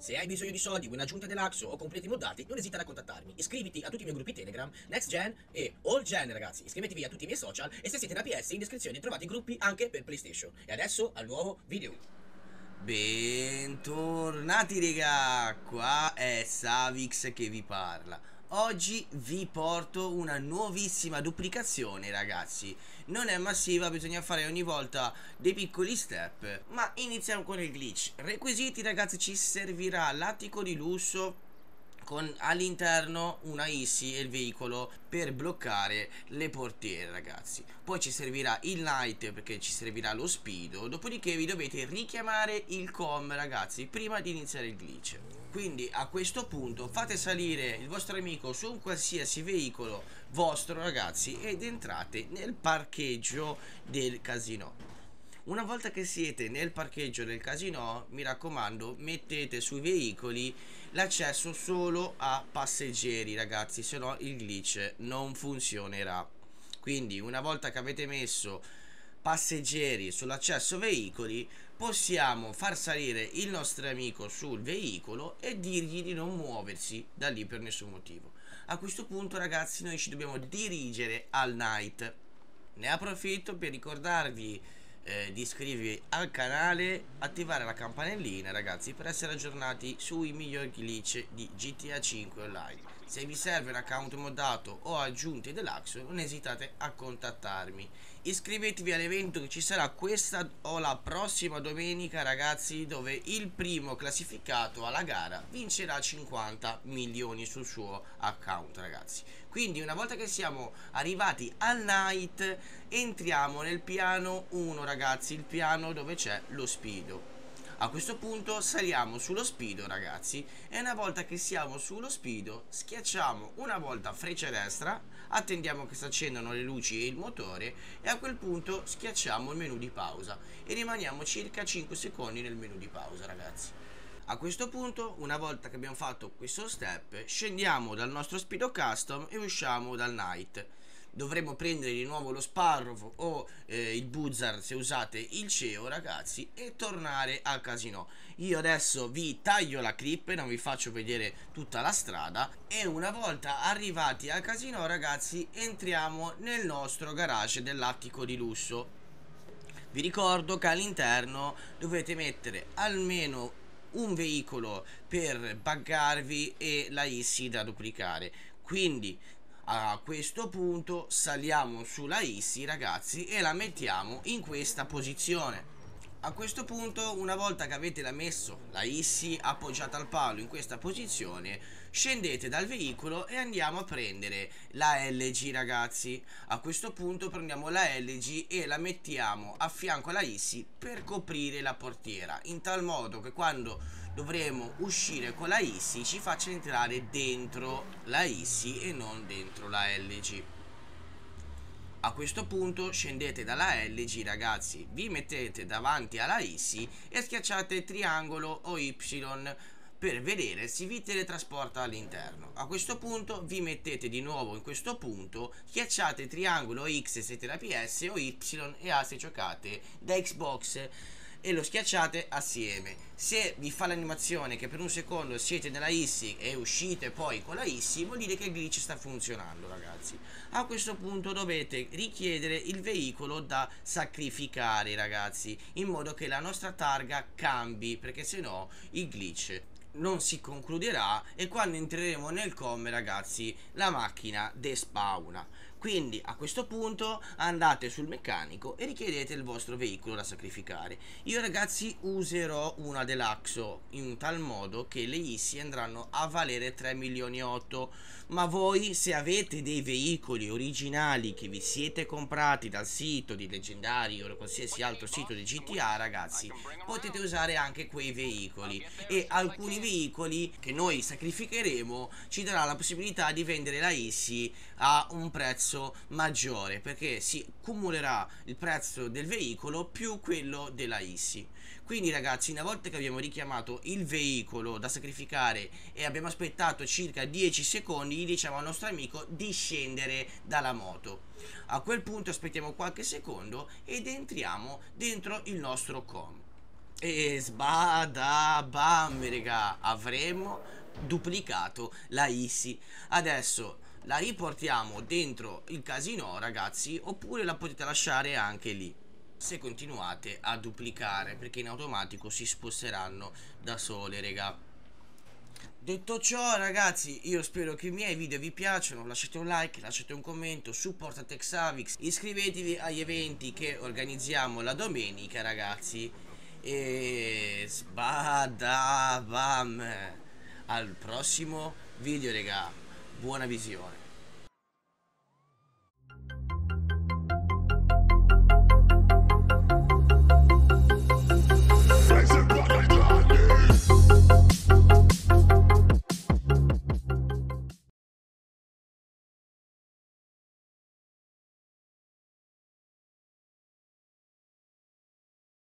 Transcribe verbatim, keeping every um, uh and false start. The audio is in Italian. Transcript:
Se hai bisogno di soldi, vuoi un'aggiunta dell'Axo o completi moddati, non esitare a contattarmi. Iscriviti a tutti i miei gruppi Telegram, Next Gen e All Gen, ragazzi. Iscrivetevi a tutti i miei social e se siete da P S in descrizione trovate i gruppi anche per PlayStation. E adesso al nuovo video. Bentornati raga, qua è Savix che vi parla. Oggi vi porto una nuovissima duplicazione, ragazzi. Non è massiva, bisogna fare ogni volta dei piccoli step. Ma iniziamo con il glitch. Requisiti, ragazzi, ci servirà l'attico di lusso con all'interno una I S I e il veicolo per bloccare le portiere, ragazzi. Poi ci servirà il night perché ci servirà lo speedo. Dopodiché vi dovete richiamare il com, ragazzi, prima di iniziare il glitch. Quindi a questo punto fate salire il vostro amico su un qualsiasi veicolo vostro, ragazzi, ed entrate nel parcheggio del casino. Una volta che siete nel parcheggio del casino, mi raccomando, mettete sui veicoli l'accesso solo a passeggeri, ragazzi, se no il glitch non funzionerà. Quindi una volta che avete messo passeggeri sull'accesso veicoli, possiamo far salire il nostro amico sul veicolo e dirgli di non muoversi da lì per nessun motivo. A questo punto, ragazzi, noi ci dobbiamo dirigere al night. Ne approfitto per ricordarvi Eh, di iscrivervi al canale, attivare la campanellina, ragazzi, per essere aggiornati sui migliori glitch di G T A cinque Online. Se vi serve un account moddato o aggiunte dell'Axo, non esitate a contattarmi. Iscrivetevi all'evento che ci sarà questa o la prossima domenica, ragazzi, dove il primo classificato alla gara vincerà cinquanta milioni sul suo account, ragazzi. Quindi una volta che siamo arrivati al night, entriamo nel piano uno, ragazzi, il piano dove c'è lo speedo. A questo punto saliamo sullo speedo, ragazzi, e una volta che siamo sullo speedo schiacciamo una volta freccia destra, attendiamo che si accendano le luci e il motore e a quel punto schiacciamo il menu di pausa e rimaniamo circa cinque secondi nel menu di pausa, ragazzi. A questo punto, una volta che abbiamo fatto questo step, scendiamo dal nostro speedo custom e usciamo dal night. Dovremo prendere di nuovo lo Sparrow o eh, il Buzzard se usate il C E O, ragazzi, e tornare al casino. Io adesso vi taglio la clip e non vi faccio vedere tutta la strada. E una volta arrivati al casino, ragazzi, entriamo nel nostro garage dell'attico di lusso. Vi ricordo che all'interno dovete mettere almeno un veicolo per buggarvi e la I S I da duplicare. Quindi a questo punto saliamo sulla I S I, ragazzi, e la mettiamo in questa posizione. A questo punto, una volta che avete la messo la I S I appoggiata al palo in questa posizione, scendete dal veicolo e andiamo a prendere la L G, ragazzi. A questo punto prendiamo la L G e la mettiamo a fianco alla I S I per coprire la portiera, in tal modo che quando dovremo uscire con la I S I ci faccia entrare dentro la I S I e non dentro la L G. A questo punto scendete dalla L G, ragazzi, vi mettete davanti alla I S I e schiacciate triangolo o Y per vedere se vi teletrasporta all'interno. A questo punto vi mettete di nuovo in questo punto, schiacciate triangolo o X se siete da P S o Y e A se giocate da Xbox e lo schiacciate assieme. Se vi fa l'animazione che per un secondo siete nella I S I e uscite poi con la I S I, vuol dire che il glitch sta funzionando, ragazzi. A questo punto dovete richiedere il veicolo da sacrificare, ragazzi, in modo che la nostra targa cambi, perché se no il glitch non si concluderà e quando entreremo nel com, ragazzi, la macchina despawna. Quindi a questo punto andate sul meccanico e richiedete il vostro veicolo da sacrificare. Io, ragazzi, userò una dell'Axo in tal modo che le I S I andranno a valere tre milioni e otto. Ma voi, se avete dei veicoli originali che vi siete comprati dal sito di Leggendari o qualsiasi altro sito di G T A, ragazzi, potete usare anche quei veicoli e alcuni veicoli che noi sacrificheremo ci darà la possibilità di vendere la I S I a un prezzo maggiore, perché si cumulerà il prezzo del veicolo più quello della I S I. Quindi, ragazzi, una volta che abbiamo richiamato il veicolo da sacrificare e abbiamo aspettato circa dieci secondi, gli diciamo al nostro amico di scendere dalla moto. A quel punto aspettiamo qualche secondo ed entriamo dentro il nostro com. E sbada bam, raga, avremo duplicato la Issy. Adesso la riportiamo dentro il casino, ragazzi, oppure la potete lasciare anche lì se continuate a duplicare, perché in automatico si sposteranno da sole, raga. Detto ciò, ragazzi, io spero che i miei video vi piacciono. Lasciate un like, lasciate un commento, supportate Xavix, iscrivetevi agli eventi che organizziamo la domenica, ragazzi. E sbada bam. Al prossimo video, raga. Buona visione.